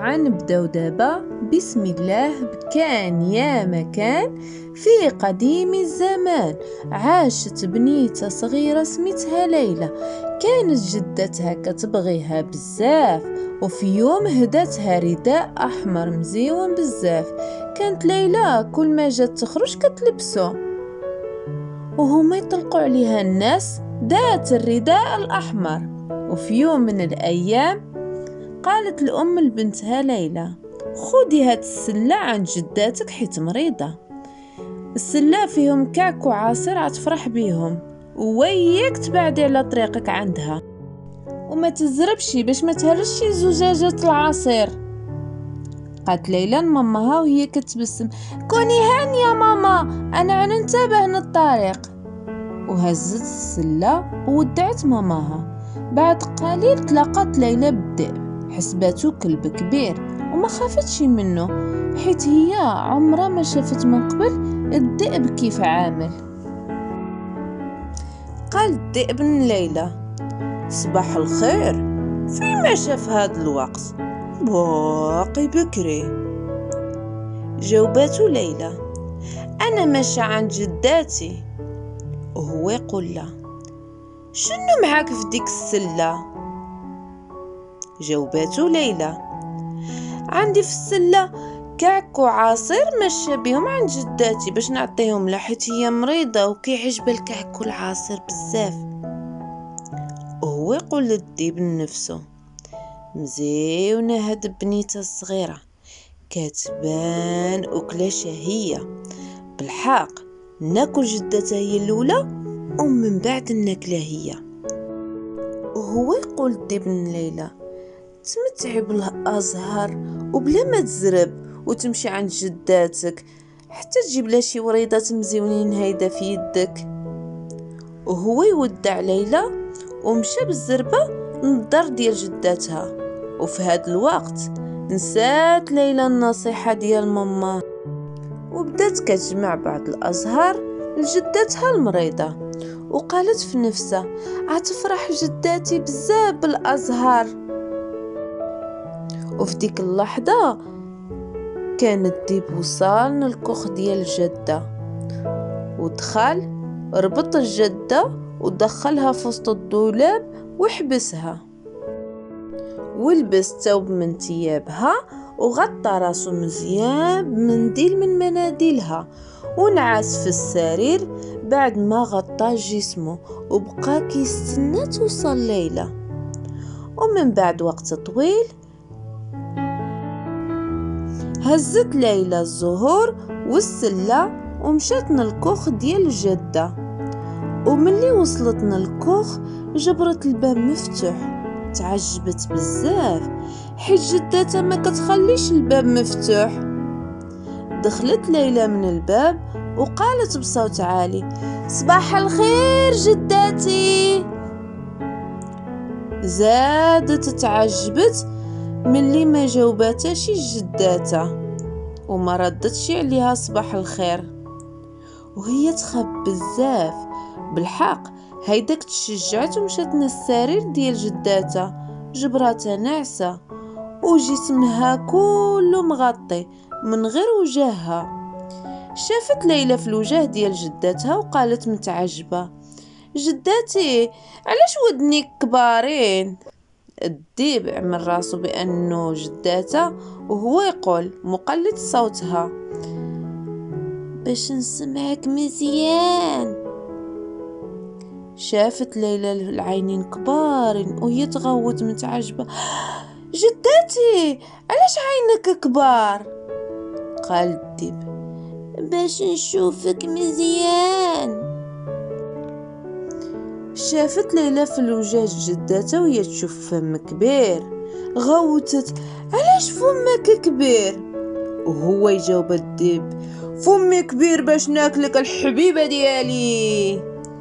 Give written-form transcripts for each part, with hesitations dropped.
طبعا نبداو دابا. بسم الله. كان يا مكان في قديم الزمان عاشت بنيته صغيرة سميتها ليلى. كانت جدتها كتبغيها بزاف، وفي يوم هداتها رداء احمر مزيون بزاف. كانت ليلى كل ما جات تخرج كتلبسو، وهما يطلقوا عليها الناس ذات الرداء الاحمر. وفي يوم من الايام قالت الأم لبنتها ليلى: خودي هاد السلة عند جداتك حيت مريضة. السلة فيهم كعك وعصير عتفرح بيهم، وياك تبعدي على طريقك عندها، وما تزربش باش ما تهرش زجاجة العصير. قالت ليلى لمامها وهي كتبسم: كوني هانية ماما، انا عننتبه للطريق. وهزت السلة وودعت ماماها. بعد قليل تلاقات ليلى بالذئب، حسباتو كلب كبير وما خافتش منه، حيت هي عمرها ما شافت من قبل الذئب كيف عامل. قال الذئب لليلى: صباح الخير، فيما شاف هاد الوقت؟ باقي بكري. جاوباتو ليلى: انا ماشى عند جداتي. وهو يقول لها: شنو معاك في ديك السله؟ جاوباتو ليلى: عندي في السله كعك وعصير ماشيه بهم عند جداتي باش نعطيهم لها، حيت هي مريضه وكيعجبها الكعك والعصير بزاف. وهو يقول للذئب لنفسه: مزيونه هاد بنيته الصغيره، كتبان اكله شهيه، بالحق ناكل جدتها هي الاولى ومن بعد ناكلها هي. وهو يقول الذئب ليلى: تمتعي بالازهار وبلا ما تزرب، وتمشي عند جداتك حتى تجيب لها شي وريضات مزيونين هيدا في يدك. وهو يودع ليلى ومشى بالزربه للدار ديال جداتها. وفي هاد الوقت نسات ليلى النصيحه ديال ماما، وبدات كتجمع بعض الازهار لجداتها المريضه، وقالت في نفسها: عتفرح جداتي بزاف بالازهار. وفي ديك اللحظة كان الذئب وصل للكوخ ديال الجدة، ودخل ربط الجدة ودخلها في وسط الدولاب وحبسها، ولبس ثوب من ثيابها وغطى راسو مزيان بمنديل من مناديلها، ونعس في السرير بعد ما غطى جسمه، وبقى كيستنى توصل ليلى. ومن بعد وقت طويل هزت ليلى الزهور والسلة ومشات للكوخ ديال الجدة. وملي وصلت للكوخ جبرت الباب مفتوح، تعجبت بزاف حيت جدتها ما كتخليش الباب مفتوح. دخلت ليلى من الباب وقالت بصوت عالي: صباح الخير جداتي. زادت تعجبت ملي ما جاوباتهاش جداتها وما ردتش عليها صباح الخير، وهي تخاف بزاف. بالحق هيداك تشجعت ومشات للسرير ديال جداتها، جبراتها ناعسه وجسمها كله مغطي من غير وجهها. شافت ليلى في الوجه ديال جداتها وقالت متعجبه: جداتي علاش ودنيك كبارين؟ الذئب عمل راسو بانه جداتها وهو يقول مقلد صوتها: باش نسمعك مزيان. شافت ليلى العينين كبارين وهي تغوت متعجبه: جداتي علاش عينك كبار؟ قال الذئب: باش نشوفك مزيان. شافت ليلى في الوجه جداتها وهي تشوف فم كبير، غوتت: علاش فمك كبير؟ وهو يجاوب الذئب: فمي كبير باش ناكلك الحبيبه ديالي.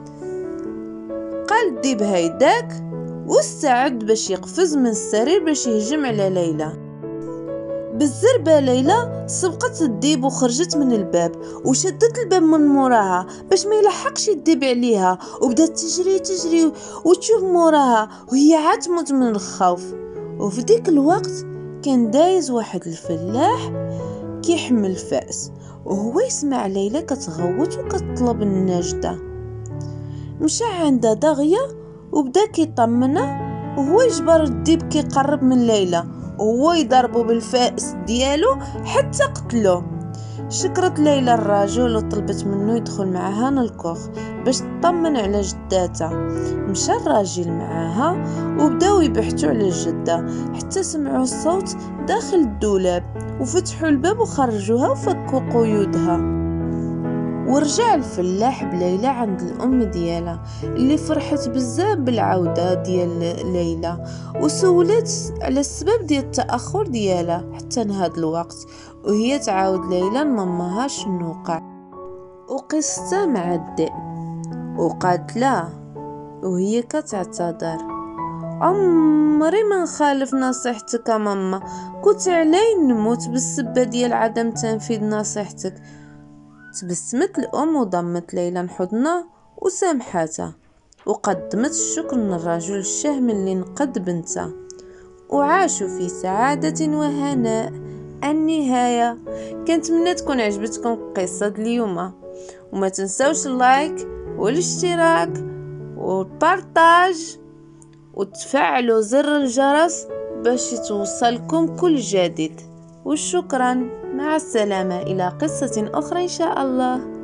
قال الذئب هيداك واستعد باش يقفز من السرير باش يهجم على ليلى. بالزربه ليلى سبقت الذئب وخرجت من الباب وشدت الباب من موراها باش ما يلحقش الذئب عليها، وبدات تجري وتشوف موراها وهي عاد تموت من الخوف. وفي ديك الوقت كان دايز واحد الفلاح كيحمل فأس، وهو يسمع ليلى كتغوت وكتطلب النجدة. مشى عندها دغيا وبدا كيطمنها، وهو يجبر الديب كيقرب من ليلى وهو يضربو بالفأس ديالو حتى قتلو. شكرت ليلى الرجل وطلبت منه يدخل معها للكوخ باش تطمن على جداتها. مشى الراجل معاها وبداو يبحثوا على الجدة حتى سمعوا الصوت داخل الدولاب، وفتحوا الباب وخرجوها وفكوا قيودها. ورجع الفلاح بليلى عند الام ديالها اللي فرحت بزاف بالعوده ديال ليلى، وسولت على السبب ديال التاخر ديالها حتى لهاد الوقت، وهي تعاود ليلى لمامها شنو وقع وقصتها مع الذئب. وقالت لها وهي كتعتذر: عمري ما نخالف نصيحتك ماما، كنت علي نموت بالسبه ديال عدم تنفيذ نصيحتك. تبسمت الأم وضمت ليلى لحضنها وسامحتها، وقدمت الشكر للرجل الشهم اللي نقذ بنتها، وعاشوا في سعادة وهناء. النهاية. كنتمنى تكون عجبتكم قصة اليوم، وما تنسوش اللايك والاشتراك والبارطاج وتفعلوا زر الجرس باش يتوصلكم كل جديد. وشكرا، مع السلامة، إلى قصة أخرى إن شاء الله.